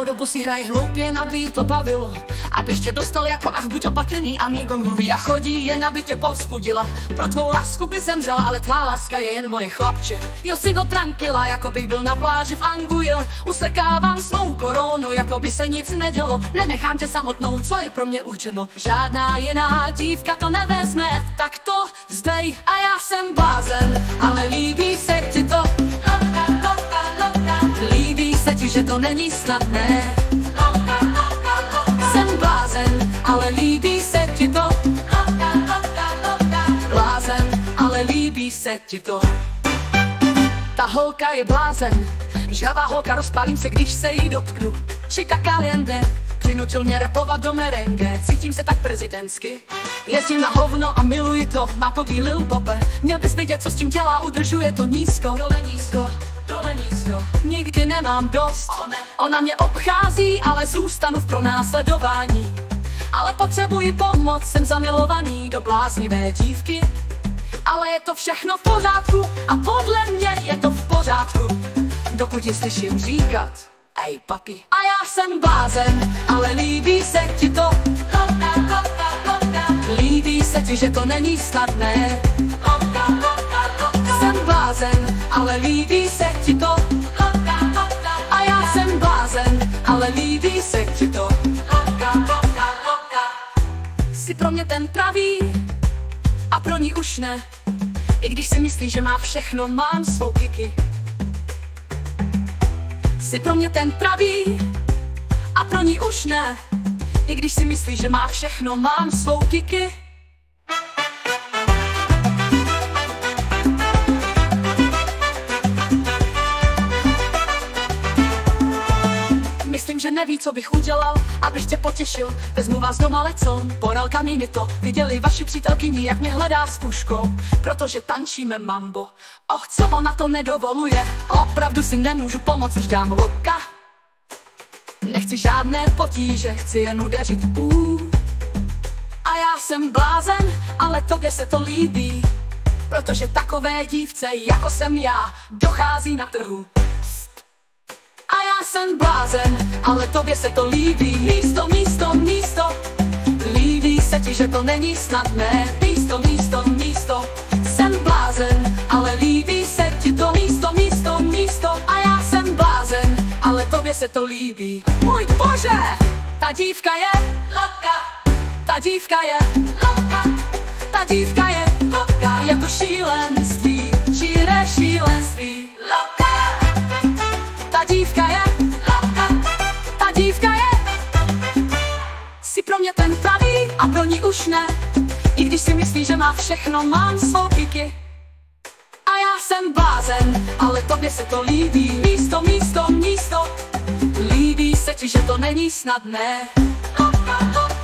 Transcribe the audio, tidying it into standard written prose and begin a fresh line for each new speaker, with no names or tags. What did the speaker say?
dobu si hraje hloupě, aby to bavilo. Abys tě dostal jako ach, buď opatrný, a někdo mluví a chodí jen, aby tě povzbudila. Pro tvou lásku by zemřela, ale tvá láska je jen moje chlapče. Jo si go tranquila, jako bych byl na pláži v Anguille. Usekávám svou koronu, jako by se nic nedělo. Nenechám tě samotnou, co je pro mě určeno. Žádná jiná dívka to nevezme, tak to zdej. A já jsem blázen, ale líbí se ti to. Líbí se ti, že to není snadné. Jsem blázen, ale líbí se ti to. Blázen, ale líbí se ti to. Ta holka je blázen, žhavá holka, rozpálím se, když se jí dotknu. Chica caliente, přinutil mě rapovat do merengue. Cítím se tak prezidentsky, jezdím na hovno a miluji to. Má podí Lil Pope, měl bys vidět, co s tím dělá, udržuje to nízko. Dole nízko, dole nízko, nikdy nemám dost. Ona mě obchází, ale zůstanu v pronásledování. Ale potřebuji pomoc, jsem zamilovaný do bláznivé dívky. Ale je to všechno v pořádku a podle mě je to v pořádku, dokud ji slyším říkat: ej papi. A já jsem blázen, ale líbí se ti to. Líbí se ti, že to není snadné. Jsem blázen, ale líbí se ti to. A já jsem blázen, ale líbí se ti to. Jsi pro mě ten pravý a pro ní už ne. I když si myslí, že má všechno, mám svou Kiki. Jsi pro mě ten pravý a pro ní už ne. I když si myslí, že má všechno, mám svou Kiki. Myslím, že neví, co bych udělal, abych tě potěšil. Vezmu vás doma, lecom, porelkami mi to viděli vaši přítelkyni, jak mě hledá s puškou, protože tančíme mambo. Och, co ona to nedovoluje, opravdu si nemůžu pomoct, už dám luka. Nechci žádné potíže, chci jen udeřit A já jsem blázen, ale tobě se to líbí, protože takové dívce, jako jsem já, dochází na trhu. A já jsem blázen, ale tobě se to líbí. Místo, místo, místo. Líbí se ti, že to není snadné. Místo, místo, místo. Jsem blázen, ale líbí se ti to. Místo, místo, místo. A já jsem blázen, ale tobě se to líbí. Můj bože, ta dívka je loka. Ta dívka je loka. Ta dívka je loka. Je to šílenství, čiré šílenství. Loka. Ta dívka je loka, ta dívka je. Jsi pro mě ten pravý a pro ní už ne. I když si myslí, že má všechno, mám svou Kiki. A já jsem blázen, ale tobě se to líbí. Místo, místo, místo. Líbí se ti, že to není snadné. Loka, loka.